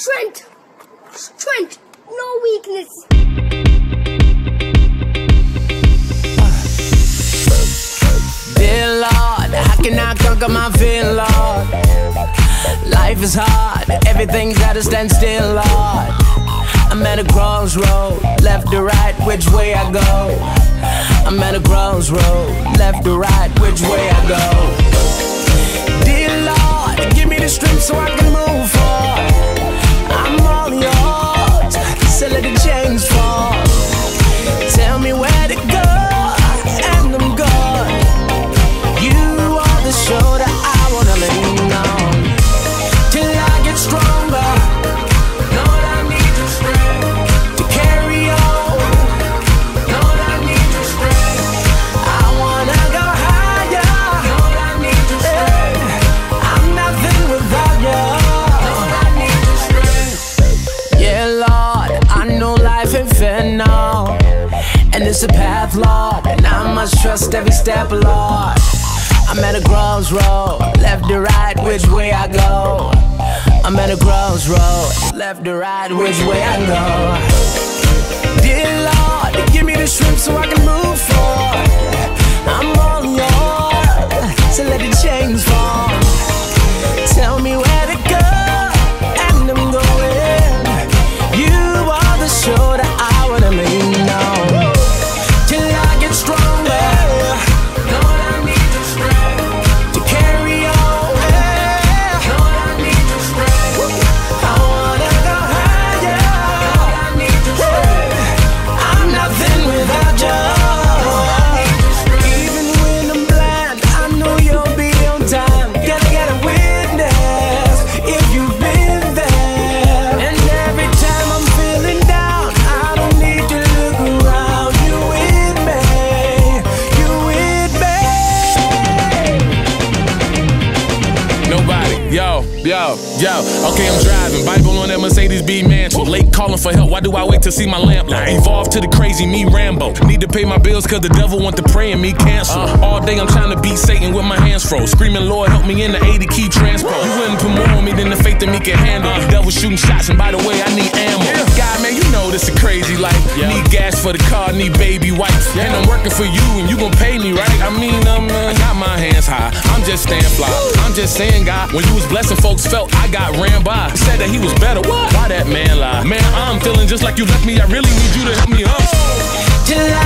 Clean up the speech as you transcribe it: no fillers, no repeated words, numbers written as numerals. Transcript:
Strength, no weakness. Dear Lord, how can I conquer my fear, Lord? Life is hard, everything's at a standstill, Lord. I'm at a crossroad, left or right, which way I go? I'm at a crossroad, left or right, which way I go? Dear Lord, give me the strength so I can move forward. I'm all yours, so let the chains fall. Tell me where to go, and I'm gone. You are the shoulder I wanna lean on. Till I get stronger, Lord, I need your strength to carry on. Lord, I need your strength. I wanna go higher. Lord, I need your strength. I'm nothing without you. Lord, I need your strength. Yeah, Lord, I know life ain't fair now, and it's a path, Lord, and I must trust every step, Lord. I'm at a crossroad, left or right, which way I go? I'm at a crossroad, left or right, which way I go? Dear Lord, give me the strength so I can move forward. I'm all yours, so let the chains fall. Tell me where to go, and I'm going. You are the shoulder I wanna lean on. Till I get stronger, Lord, I need your strength to carry on. Lord, I need your strength. I wanna go higher. Lord, I need your strength. I'm nothing without you. Lord, I need your strength. Even when I'm blind, I know you'll be on time. Gotta get a witness if you've been there. And every time I'm feeling down, I don't need to look around. You with me, you with me. Nobody, yo. Okay, I'm driving, Bible on that Mercedes B mantle. Late calling for help, why do I wait to see my lamp light? Evolve to the crazy me Rambo. Need to pay my bills cause the devil want to pray and me cancel. All day I'm trying to beat Satan with my hands froze. Screaming, Lord, help me in the 80 key transport. You wouldn't put more on me than the faith that me can handle. The devil shooting shots, and by the way, I need ammo. God, man, you know this a crazy life. Need gas for the car, need baby wipes. And I'm working for you, and you gon' pay me, right? I mean, I got my hands high. I'm just staying fly. I'm just saying, God, when you was blessing folks felt I got ran by. Said that he was better. What? Why that man lie? Man, I'm feeling just like you left me. I really need you to help me up. Till I